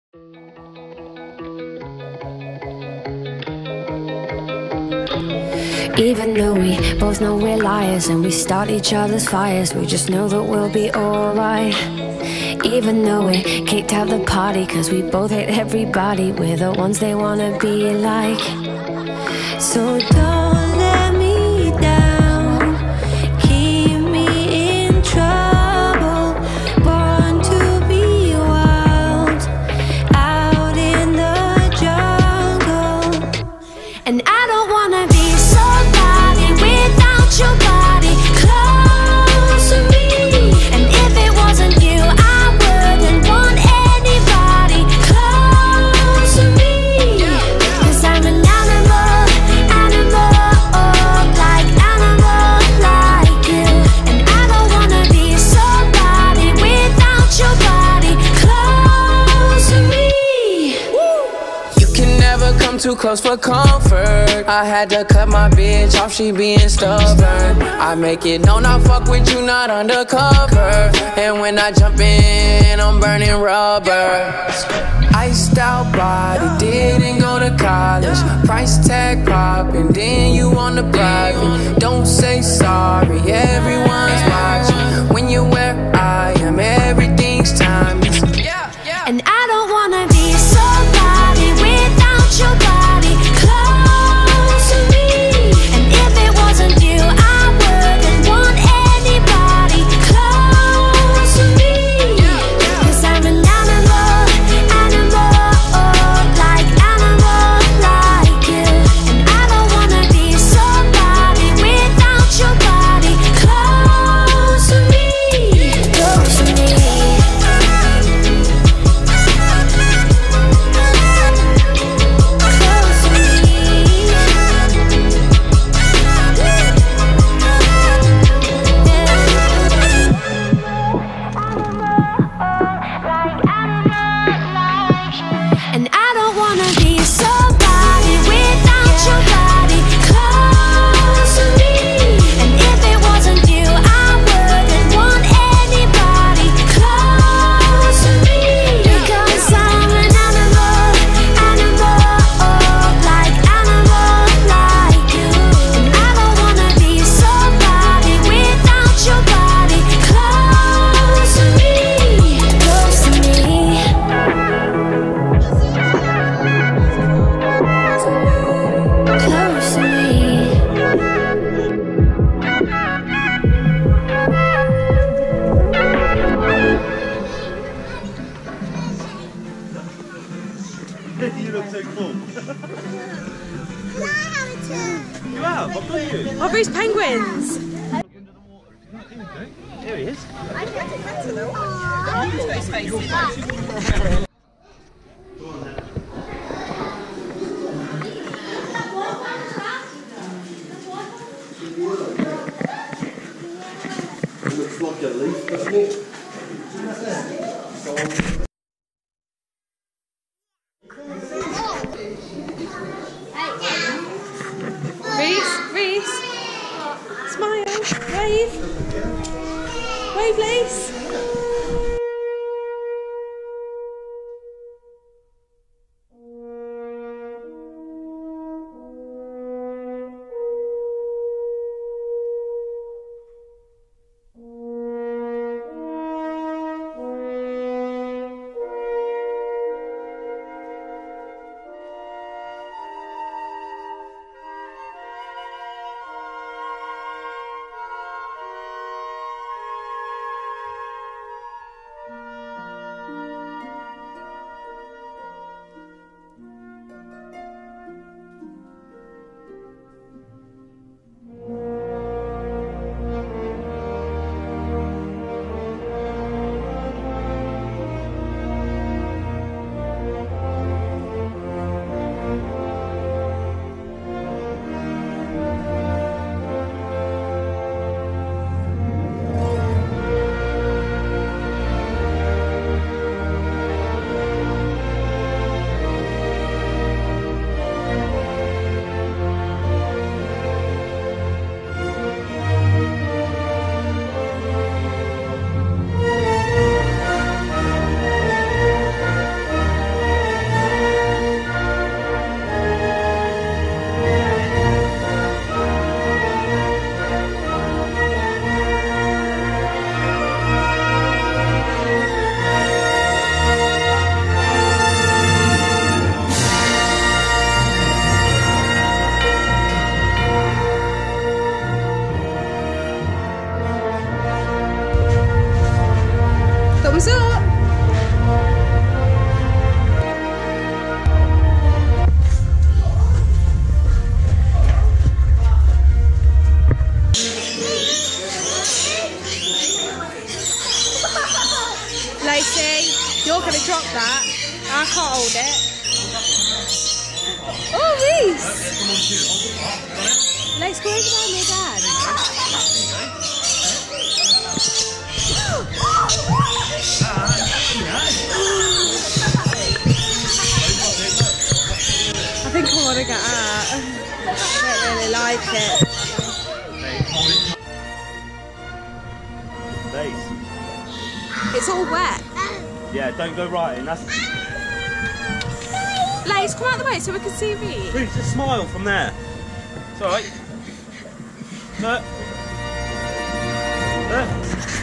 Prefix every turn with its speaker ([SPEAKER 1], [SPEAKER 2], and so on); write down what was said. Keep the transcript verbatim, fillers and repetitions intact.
[SPEAKER 1] Even though we both know we're liars and we start each other's fires, we just know that we'll be alright. Even though we kicked out the party cause we both hate everybody, we're the ones they wanna be like. So don't let me down, keep me in trouble. Born to be wild, out in the jungle. And I don't wanna be somebody without your body close to me. And if it wasn't you, I wouldn't want anybody close to me. Cause I'm an animal, animal, like animal, like you. And I don't wanna be somebody without your body close to me.
[SPEAKER 2] You can never come too close for comfort. I had to cut my bitch off, she being stubborn. I make it known I fuck with you, not undercover. And when I jump in, I'm burning rubber. Iced out body, didn't go to college. Price tag popping, then you on the private. Don't say sorry, everyone's watching. When you're where I am, everything's timeless.
[SPEAKER 1] And I don't wanna be somebody without your body close to me. And if it wasn't you, I wouldn't want anybody close to me. Cause I'm an animal, animal, like animal, like you. And I don't wanna be somebody without your body close to me, close to me. And I don't wanna be somebody without your body close to me. And if it wasn't you, I wouldn't want anybody close to me. Because I'm an animal, animal, like animal, like you. And I don't wanna be somebody without your body close to me, close to me. Close to me.
[SPEAKER 3] You look so cool. You have? I've got you.
[SPEAKER 4] Oh, Rhys penguins!
[SPEAKER 3] There he is. It looks like a leaf, doesn't it?
[SPEAKER 4] Rhys, Rhys, smile, wave, wave, Lacey. I can't hold it. Oh, Rhys! Let's go over there, my dad. I think I want to get out. I don't really like it.
[SPEAKER 3] Lace.
[SPEAKER 4] It's all wet.
[SPEAKER 3] Yeah, don't go right in. That's.
[SPEAKER 4] Lace, come out of the way so we can see Rhys.
[SPEAKER 3] Rhys, just smile from there. It's alright. Look. Look.